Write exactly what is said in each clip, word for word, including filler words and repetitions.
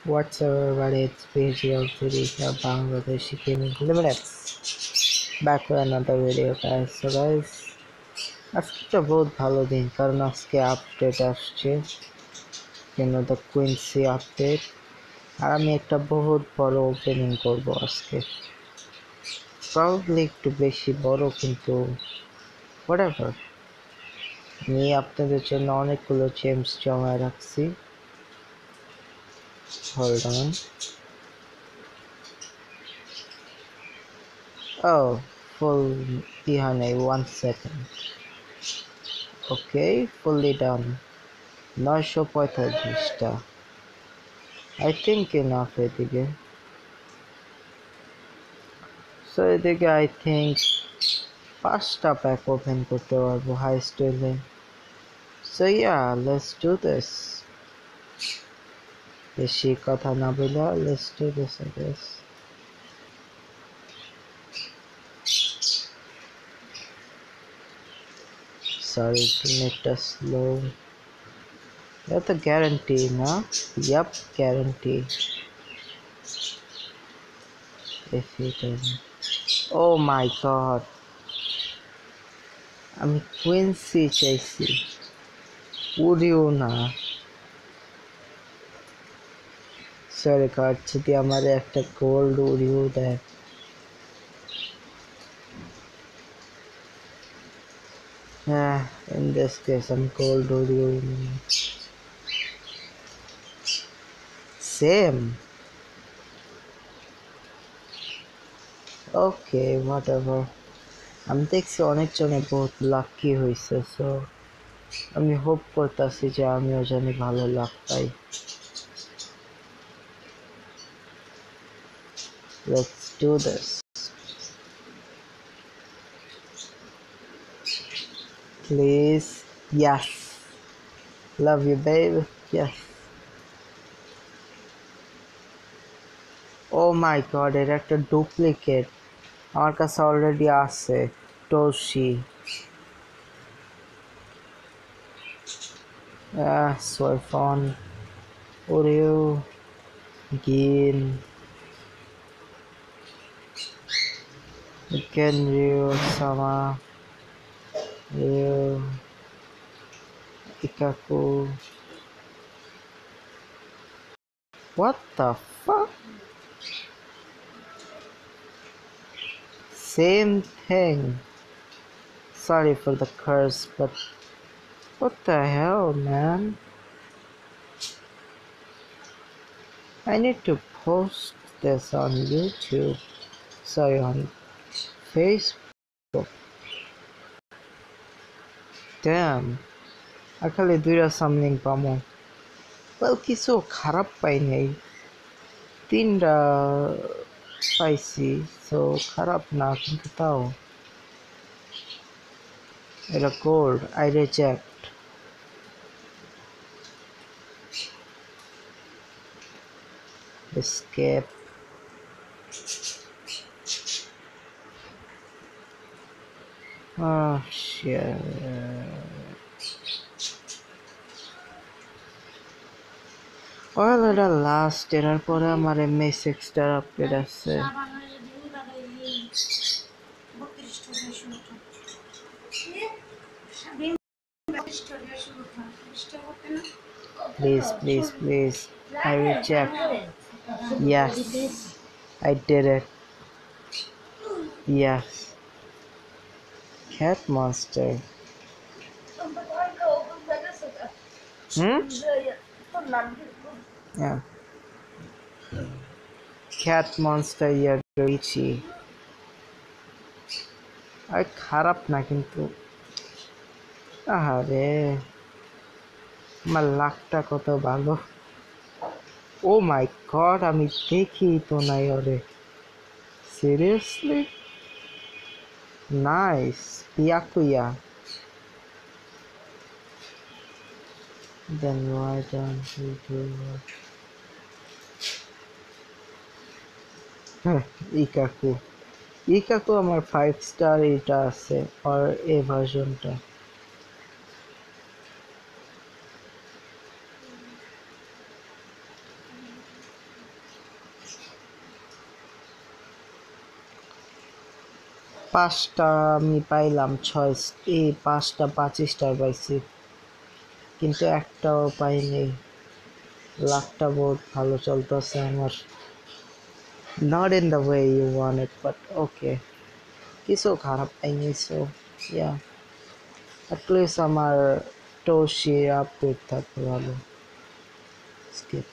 What's up everybody, it's P G of Zurika Bangladeshi Gaming Limited. Back with another video guys. So guys, আজকে একটা বহুত ভালো দিন কারণ আজকে আপডেট আসছে, কেন দ্য কুইন্সি আপডেট, আর আমি একটা বহুত বড় ওপেনিং করব আজকে, প্রবাবলি একটু বেশি বড়, কিন্তু হোয়াটএভার। আমি আপনাদের জন্য অনেকগুলো জেমস জমায় রাখছি। Hold on. Oh, full Ihane, one second. Okay, fully done. নয়শো পঁয়তাল্লিশটা। I think enough এদিকে। So এদিকে I think পাঁচটা প্যাক ওপেন করতে পারবো হাই স্টেলে। So yeah, let's do this. বেশি কথা না বলে let's do this I guess. Sorry to make it slow. That's a guarantee, na? Yup, guarantee. If it doesn't. Oh my god. আমি কুইন্সি চাইছি, উড়িও না। সরি কার্ড যদি আমার একটা গোল্ড উড়িও দেয়। হ্যাঁ, in this case I'm gold উড়িও। Same. Okay, whatever. আমি দেখছি অনেকজনে বহুত লাকি হয়েছে, সো আমি হোপ করতেছি যে আমিও জানি ভালো লাক পাই। Let's do this. Please. Yes. Love you, babe. Yes. Oh my god, এটা একটা ডুপ্লিকেট আমার কাছে অলরেডি আছে। টোশি। আহ সোয়ফন, ওরিও, গিন, কেনরিও, সামা, রিও, ইকাকু। What the fuck? Same thing. Sorry for the curse, but what the hell, man? I need to post this on YouTube. Sorry, on Facebook. Damn. I খালি দুইটা সামথিং পামো। Well, কিছু খারাপ পাই নাই, তিনটা পাইছি, সো খারাপ না, কিন্তু তাও এটা gold. I reject. Escape. Oh shit. Well, এটা লাস্ট, এটার পরে আমার এমএ সিক্সটার আপডেট আছে। Please, please, please. I reject. Yes, I did it. Yes. Cat monster. Hmm? Yeah. Cat monster Yadoichi. আর খারাপ না, কিন্তু আহারে আমার লাকটা কত ভালো। ও মাই গড, আমি দেখি তো নাই ওরে। Seriously? Nice. Byakuya. Then why don't we do what? হ্যাঁ, ইকাকু। ইকাকু আমার ফাইভ স্টার এটা আছে, আর এ ভার্সনটা। পাঁচটা আমি পাইলাম, ছয় এই পাঁচটা পাঁচ স্টার পাইছি, কিন্তু একটাও পাইনি। লাকটা বহুত ভালো চলতেছে আমার, not in the way you want it, but okay, কিছু খারাপ পাইনি। সো ইয়া, অ্যাটলিস্ট আমার টোশি আপডেট থাকতে ভালো। স্কিপ।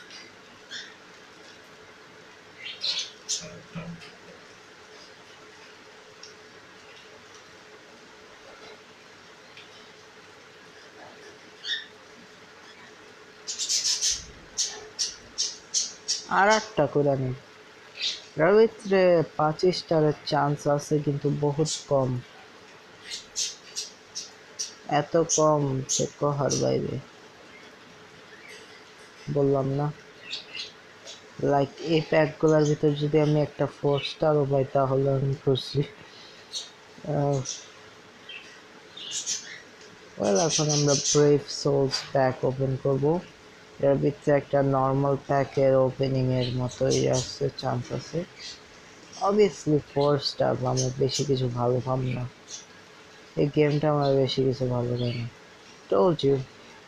আর একটা করে নি, এর ভিতরে পাঁচ স্টারের চান্স আছে কিন্তু বহুত কম, এত কম সে কহার বাইরে। বললাম না, লাইক এই প্যাকগুলোর ভিতর যদি আমি একটা ফোর স্টারও পাই তাহলে আমি খুশি। ওয়েল, এখন আমরা ব্রেভ সোলস প্যাক ওপেন করব। এর ভিতরে একটা নর্মাল প্যাকের ওপেনিং এর মতোই আছে, চান্স আছে। অবভিয়াসলি ফোর স্টার, আমরা বেশি কিছু ভালো পাব না, এই গেমটা আমার বেশি কিছু ভালো লাগে না। টোল্ড ইউ,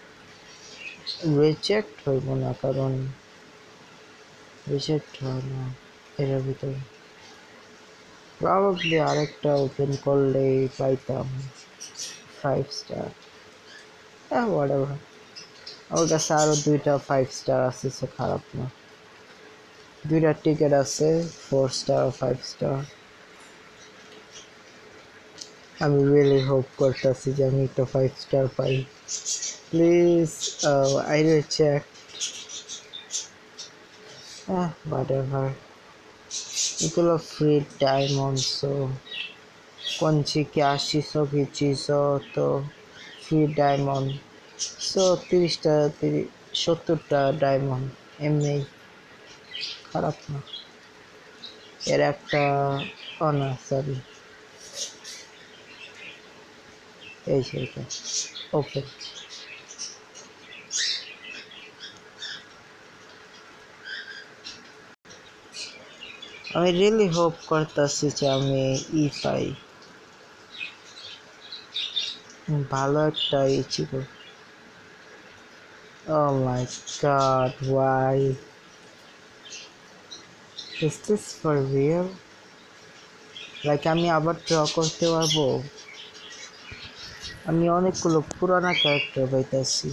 রিজেক্ট হইব না, কারণ রিজেক্ট হয় না এর ভিতরে। প্রবাবলি আরেকটা ওপেন করলেই পাইতাম ফাইভ স্টার। হ্যাঁ, হোয়াটএভার, আমার কাছে আরো দুইটা ফাইভ স্টার আছে, সো খারাপ না। দুইটা টিকেট আছে, ফোর স্টার ফাইভ স্টার। আমি রিয়েলি হোপ করতেছি যে আমি একটা ফাইভ স্টার পাই, প্লিজ। আই রিজেক্ট, হ্যাঁ, হোয়াটএভার, এগুলো ফ্রি ডায়মন্ড, সো कौन-सी क्या शीशों की चीज़ों तो फ्री डायमंड, সো তিরিশটা তিরিশ সত্তরটা ডায়মন্ড এমনি খারাপ না। এর একটা ও না, সরি, এই সেইটা ওকে। আমি রিয়েলি হোপ করতেছি যে আমি ই পাই, ভালো একটা ই ছিল। Oh my god, why? Is this for real? Like আমি আবার ড্র করতে পারবো? আমি অনেকগুলো পুরানা ক্যারেক্টার পাইতেছি।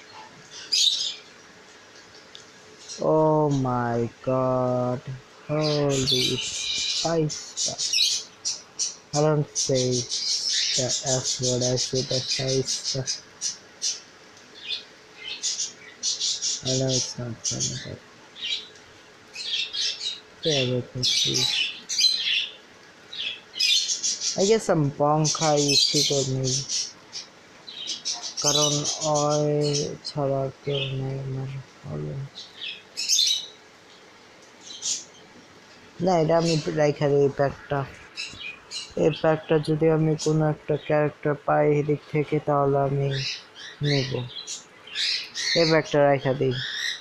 Oh my god, holy shiesta. I don't say the F word, I say the shiesta. I know it's not funny, but bear with me, please. I guess I'm bonkai chico নেই, কারণ ওই ছাড়া কেউ নেই আমার ভালো। না, এটা আমি রাইখা দিই এই প্যাকটা। এই প্যাকটা যদি আমি কোনো একটা ক্যারেক্টার পাই এদিক থেকে তাহলে আমি নেব। এই প্যাকটা রাইখা দিই।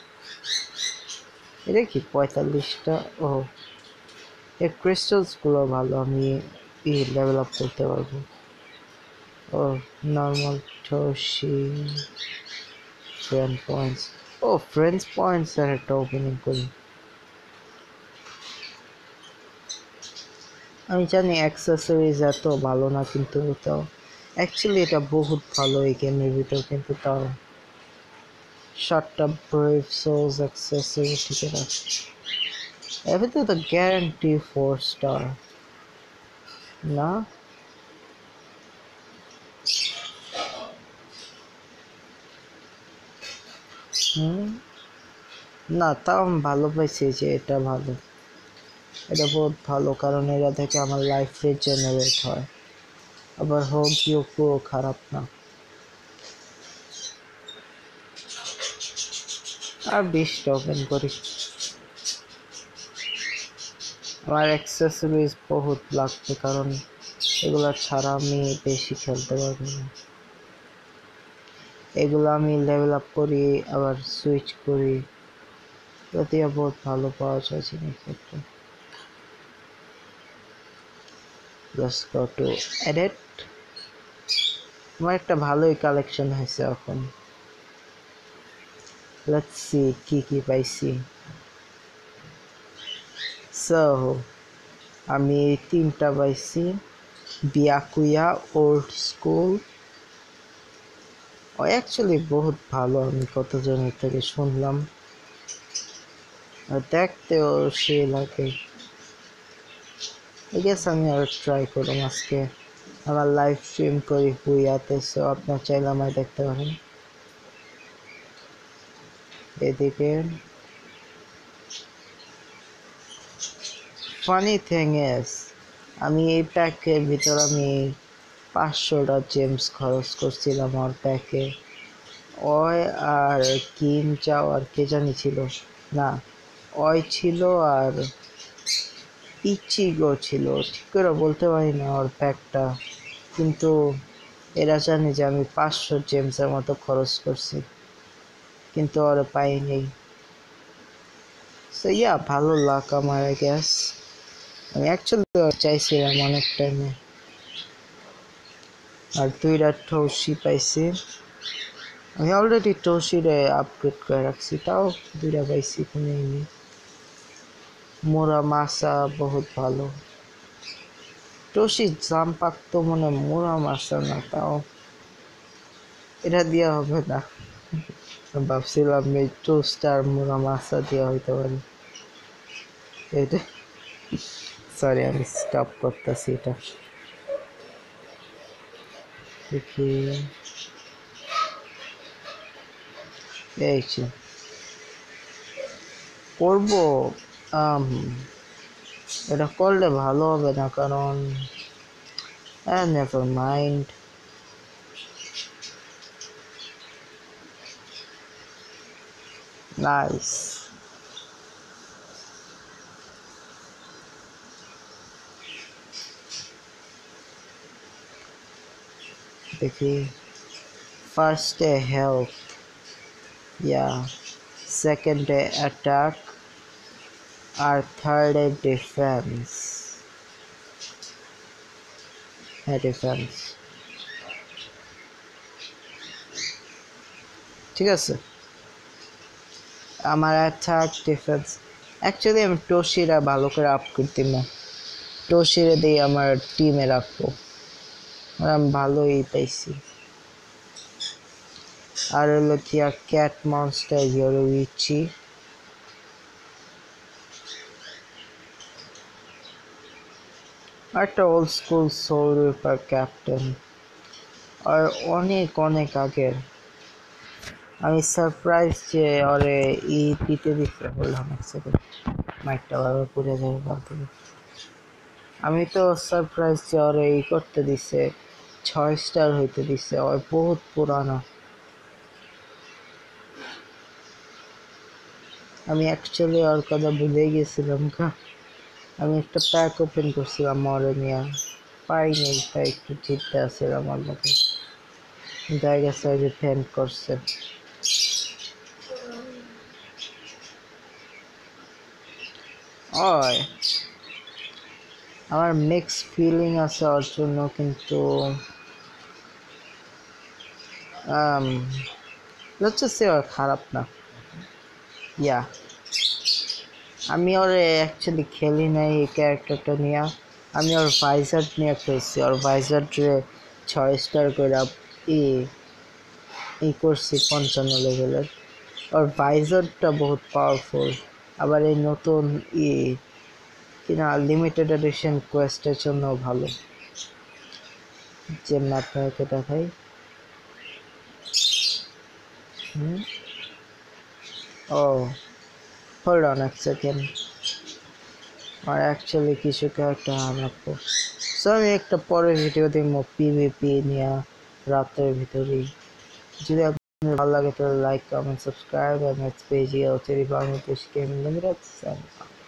এটা কি পঁয়তাল্লিশটা? ও, এই ক্রিস্টালসগুলো ভালো, আমি ই লেভেল আপ করতে পারবো। ও, নর্মাল টোশি, ফ্রেন্ড পয়েন্টস। ও, ফ্রেন্ডস পয়েন্টস এর একটা ওপেনিং করি। আমি জানি অ্যাক্সেসরিজ এত ভালো না, কিন্তু তাও অ্যাকচুয়ালি এটা বহুত ভালো এই গেমের ভিতর, কিন্তু তাও সাতটা ব্রেভ সোলস অ্যাক্সেসরি ঠিক আছে। এর ভিতরে তো গ্যারান্টি ফোর স্টার না? হুম, না, তাও আমি ভালো পাইছি যে এটা ভালো, এটা বহুত ভালো, কারণ এরা থেকে আমার লাইফ রিজেনারেট হয়। আবার হোক ইউকো খারাপ না। আর বিশটা ওপেন করি। আমার অ্যাক্সেসরিজ বহুত লাগবে, কারণ এগুলা ছাড়া আমি বেশি খেলতে পারবো না। এগুলো আমি লেভেল আপ করি, আবার সুইচ করি, যদিও বহুত ভালো পাওয়া যায় জিনিসপত্র। let's go to edit. আমার একটা ভালোই কালেকশন হয়েছে এখন। let's see কি কি পাইছি। so আমি তিনটা পাইছি। বিয়াকুয়া ওল্ড স্কুল, ও অ্যাকচুয়ালি বহুত ভালো, আমি কতজনের থেকে শুনলাম, আর দেখতেও সে লাগে। I guess আমি আর ট্রাই করলাম আজকে। আমার লাইভ স্ট্রিম করি হুইয়াতে, সো আপনার চাইলে আমায় দেখতে পারেন। এদিকে ফানি থিং ইজ, আমি এই প্যাকের ভিতর আমি পাঁচশোটা জেমস খরচ করছিলাম আমার প্যাকে। ওই আর কিম চাও আর কে জানি ছিল না, ওই ছিল আর ইচিগো ছিল, ঠিক করে বলতে পারি না ওর প্যাকটা, কিন্তু এরা জানে যে আমি পাঁচশো জেমসের মতো খরচ করছি, কিন্তু ওরা পাইনি। সো ইয়া, ভালো লাক আমার আই গেস। আমি অ্যাকচুয়ালি চাইছিলাম অনেক টাইমে। আর দুইটা টৌসি পাইছি, আমি অলরেডি টৌসিরে আপগ্রেড করে রাখছি, তাও দুইটা পাইছি কোনো নেই। মোরা মাসা বহুত ভালো। টৌসি জাম্পাক তো মনে মোরা মাসা না, তাও এটা দেওয়া হবে না। ভাবছিলাম এই টোস্টার মোরা মাসা দেওয়া হইতে পারে। এটা সরি, আমি স্টপ করতেছি এটা। দেখি এই করবো, এটা করলে ভালো হবে না, কারণ নেভার মাইন্ড। নাইস, দেখি ফার্স্টে হেলথ, ইয়া সেকেন্ডে অ্যাটাক, আর থার্ডে ডিফেন্স। হ্যাঁ ডিফেন্স ঠিক আছে। আমার অ্যাটাক ডিফেন্স, অ্যাকচুয়ালি আমি টোশিরা ভালো করে আপ করতে না, টোশিরে দিয়ে আমার টিমে রাখবো, আমি ভালোই পাইছি। আর হলো কি ক্যাট মনস্টার ইয়োরোইচি, একটা old school soul reaper captain, আর অনেক অনেক আগের। আমি সারপ্রাইজ যে ওরে ই দিতে দিতে বললাম, এক সেকেন্ড মাইকটা ভাবে পুড়ে যাবে বলতে। আমি তো সারপ্রাইজ যে ওরে ই করতে দিছে, ছয় স্টার হইতে দিছে, ওর বহুত পুরানো। আমি অ্যাকচুয়ালি ওর কথা ভুলে গেছিলাম, আমি একটা প্যাক ওপেন করছিলাম ওরে নিয়ে, পাইনি, তাই একটু চিন্তা আছে আমার মধ্যে। জায়গা সাইজে ফ্যান করছে। ওই আমার মিক্স ফিলিং আছে ওর জন্য, কিন্তু সে ওর খারাপ না। ইয়া আমি ওরে অ্যাকচুয়ালি খেলি নাই এই ক্যারেক্টারটা নিয়ে, আমি ওর ভাইজার নিয়ে খেলছি। ওর ভাইজার ছয় স্টার করে ই ই করছি পঞ্চান্ন লেভেলের। ওর ভাইজারটা বহুত পাওয়ারফুল। আবার এই নতুন ই কিনা লিমিটেড এডিশন কোয়েস্টের জন্য ভালো, যে আপনাকে দেখাই। হুম ও হোল্ড অন এক সেকেন্ড, আর অ্যাকচুয়ালি কিছু ক্যারেক্টার আনাবো, সো আমি একটা পরের ভিডিও দেখবো পিভিপি নিয়ে রাতের ভিতরেই। যদি আপনার ভালো লাগে তাহলে লাইক কমেন্ট সাবস্ক্রাইব, আর নেক্সট পেজে বাংলাদেশ গেমিং লিমিটেড।